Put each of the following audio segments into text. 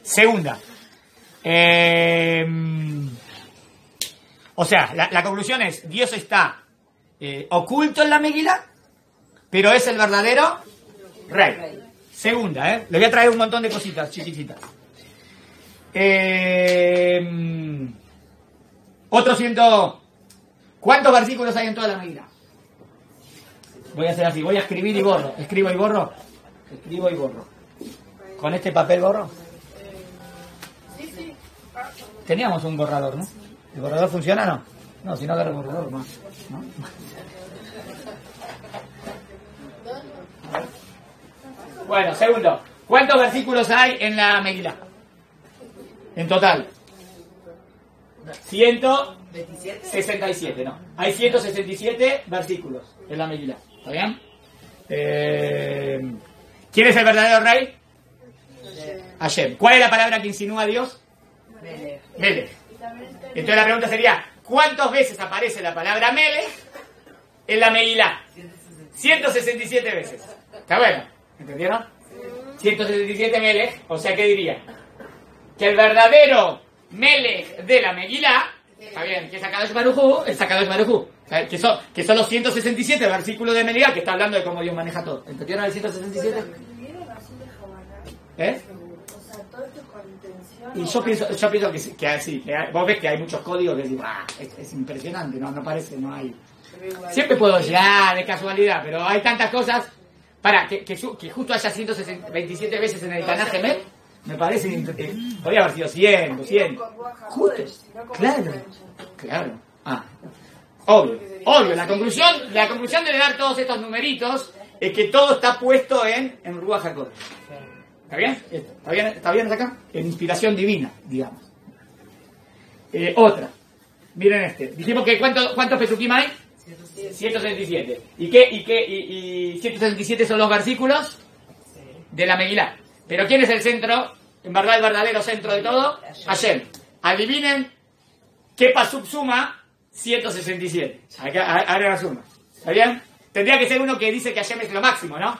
Segunda. O sea, la conclusión es, Dios está oculto en la Megilá, pero es el verdadero rey. Segunda, le voy a traer un montón de cositas chiquititas. ¿Cuántos versículos hay en toda la Megilá? Voy a hacer así, voy a escribir y borro. Escribo y borro. Escribo y borro. ¿Con este papel borro? Teníamos un borrador, ¿no? ¿El borrador funciona o no? No, si no agarro el borrador más, ¿no? Bueno, segundo. ¿Cuántos versículos hay en la Megilá? En total. 167, no. Hay 167 versículos en la Megilá. ¿Está bien? ¿Quién es el verdadero rey? Hashem. ¿Cuál es la palabra que insinúa a Dios? Melech. Entonces la pregunta sería, ¿cuántas veces aparece la palabra Melech en la Megilá? 167 veces. ¿Está bueno? ¿Entendieron? 167 Melech, o sea, ¿qué diría? Que el verdadero Melech de la Megilá, está bien, que es Akadosh Baruj Hu, es Akadosh Baruj Hu, que son los 167 versículos de Megilá que está hablando de cómo Dios maneja todo. ¿Entendieron el 167? ¿Eh? Y yo pienso que vos ves que hay muchos códigos que digo, es impresionante, no parece, no hay. Siempre puedo llegar de casualidad, pero hay tantas cosas que justo haya 127 veces en el Tanaj Emet, me parece, podría haber sido 100, 200. Justo, claro. Obvio, la conclusión de dar todos estos numeritos es que todo está puesto en Ruach HaKodesh. ¿Está bien? ¿Está bien hasta acá? En inspiración divina, digamos. Otra. Miren este. Dijimos que ¿cuántos pesukim hay? 167. ¿Y 167 son los versículos de la Megilá? Pero ¿quién es el centro? En verdad, el verdadero centro de todo. Hashem. Adivinen qué pasuk suma 167. Ahora la suma. ¿Está bien? Tendría que ser uno que dice que Hashem es lo máximo, ¿no?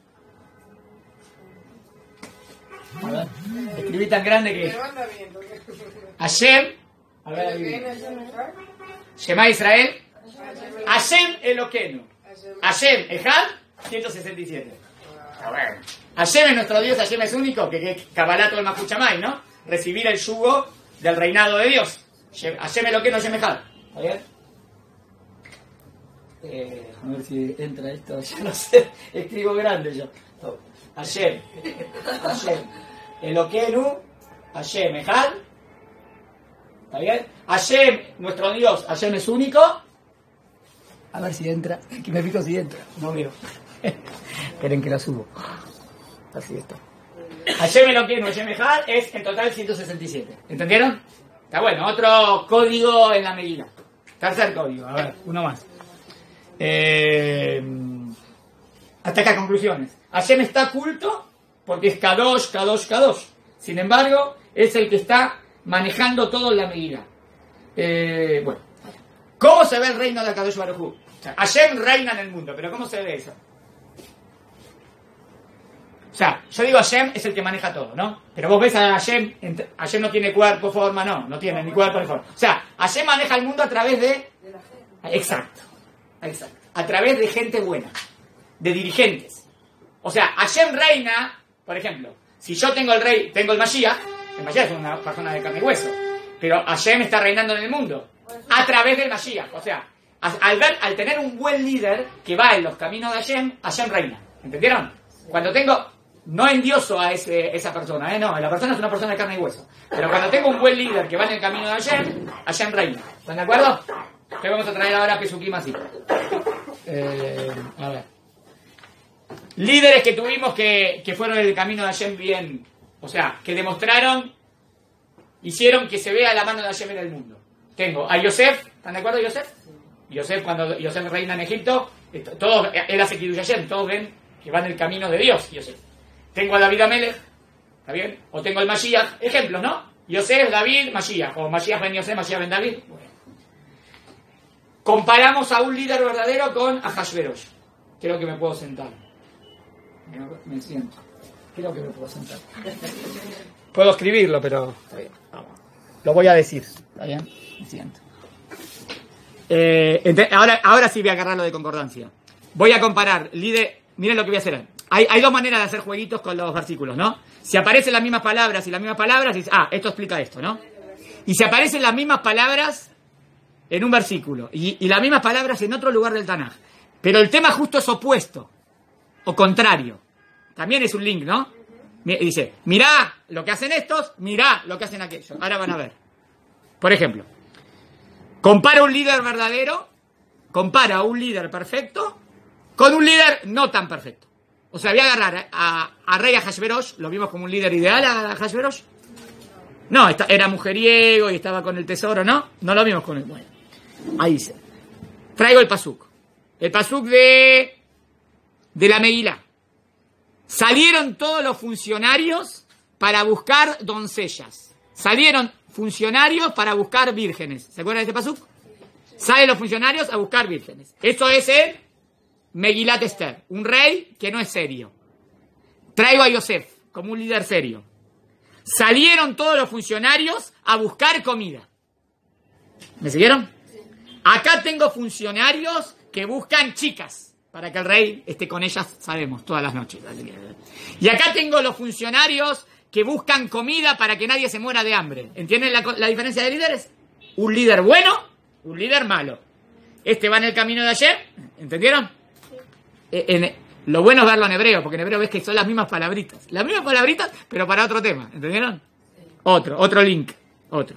A ver, escribí tan grande que Hashem, a ver, Shema Israel, Hashem Eloquenu, Hashem Ejad, 167. Hashem es nuestro Dios, Hashem es único, que Kabbalah todo el Mahuchamay, ¿no? Recibir el yugo del reinado de Dios. Hashem Eloquenu, Hashem Ejad. A ver. A ver si entra esto, yo no sé, escribo grande yo. Hashem, Eloquenu, Hashem Ejad. ¿Está bien? Hashem, nuestro Dios, Hashem es único. A ver si entra, que me fijo si entra. No veo. Esperen que la subo. Así está. Hashem Eloquenu, Hashem Ejad es en total 167. ¿Entendieron? Está bueno, otro código en la Megilá. Tercer código, a ver, uno más. Hasta acá, conclusiones. Hashem está oculto porque es Kadosh, Kadosh, Kadosh. Sin embargo, es el que está manejando todo en la Megilá. Bueno, ¿cómo se ve el reino de Kadosh Baruj Hu? O sea, Hashem reina en el mundo, pero ¿cómo se ve eso? O sea, yo digo Hashem es el que maneja todo, ¿no? Pero vos ves a Hashem, Hashem no tiene cuerpo, forma, no tiene ni cuerpo ni forma. O sea, Hashem maneja el mundo a través de... Exacto. A través de gente buena, de dirigentes. O sea, Hashem reina, por ejemplo, si yo tengo el Mashiach, el Mashiach es una persona de carne y hueso, pero Hashem está reinando en el mundo a través del Mashiach. O sea, al tener un buen líder que va en los caminos de Hashem reina. ¿Entendieron? Cuando no endioso a esa persona, no, la persona es una persona de carne y hueso. Pero cuando tengo un buen líder que va en el camino de Hashem reina. ¿Están de acuerdo? Te vamos a traer ahora Pesukim así. A ver. Líderes que tuvimos que fueron en el camino de Hashem bien. O sea, que hicieron que se vea la mano de Hashem en el mundo. Tengo a Yosef, ¿están de acuerdo Yosef? Yosef, cuando Yosef reina en Egipto, él hace Kiddush Hashem, todos ven que va en el camino de Dios, Yosef. Tengo a David Amelech, ¿está bien? O tengo el Mashiach, ejemplos, ¿no? Yosef, David, Mashiach, o Mashiach ben Yosef, Mashiach ben David. Bueno. Comparamos a un líder verdadero con Ahasverosh. Creo que me puedo sentar. Me siento. Creo que me puedo sentar. Puedo escribirlo, pero está bien. Vamos. Lo voy a decir. ¿Está bien? Lo siento. Ahora sí voy a agarrar lo de concordancia. Voy a comparar líder. Miren lo que voy a hacer. Hay dos maneras de hacer jueguitos con los versículos, ¿no? Si aparecen las mismas palabras y las mismas palabras, dices, esto explica esto, ¿no? Y si aparecen las mismas palabras en un versículo y las mismas palabras en otro lugar del Tanaj, pero el tema justo es opuesto o contrario, también es un link, ¿no? Dice, mirá lo que hacen estos, mirá lo que hacen aquellos. Ahora van a ver. Por ejemplo, compara un líder verdadero, compara un líder perfecto con un líder no tan perfecto. O sea, voy a agarrar a Rey Ahasverosh, lo vimos como un líder ideal a Ahasverosh. No, era mujeriego y estaba con el tesoro, ¿no? No lo vimos con él. Bueno, ahí dice. Traigo el pasuk. El pasuk de la Megilá. Salieron todos los funcionarios para buscar doncellas. Salieron funcionarios para buscar vírgenes. ¿Se acuerdan de este pasuk? Salen los funcionarios a buscar vírgenes. Eso es el Megilat Esther, un rey que no es serio. Traigo a Yosef como un líder serio. Salieron todos los funcionarios a buscar comida. ¿Me siguieron? Acá tengo funcionarios que buscan chicas para que el rey esté con ellas, sabemos, todas las noches. Y acá tengo los funcionarios que buscan comida para que nadie se muera de hambre. ¿Entienden la diferencia de líderes? Un líder bueno, un líder malo. Este va en el camino de ayer, ¿entendieron? Lo bueno es verlo en hebreo, porque en hebreo ves que son las mismas palabritas. Las mismas palabritas, pero para otro tema. ¿Entendieron? Otro link. Otro.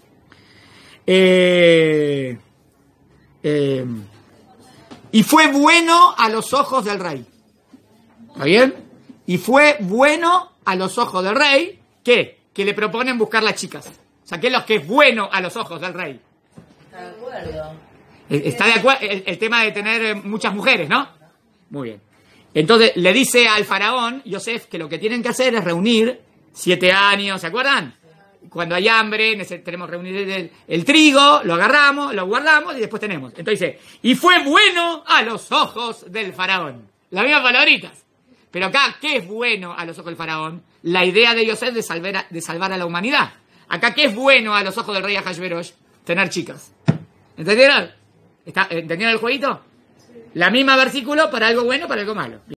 Y fue bueno a los ojos del rey. ¿Está bien? Y fue bueno a los ojos del rey, ¿qué? Que le proponen buscar las chicas. O sea, ¿qué es lo que es bueno a los ojos del rey? Está de acuerdo. Está de acuerdo el tema de tener muchas mujeres, ¿no? Muy bien. Entonces le dice al faraón, Yosef, que lo que tienen que hacer es reunir 7 años, ¿se acuerdan? Cuando hay hambre, tenemos que reunir el trigo, lo agarramos, lo guardamos y después tenemos. Entonces dice, y fue bueno a los ojos del faraón. Las mismas palabritas. Pero acá, ¿qué es bueno a los ojos del faraón? La idea de Yosef de salvar a la humanidad. Acá, ¿qué es bueno a los ojos del rey Ahasverosh? Tener chicas. ¿Entendieron? ¿Entendieron el jueguito? La misma versículo para algo bueno, para algo malo.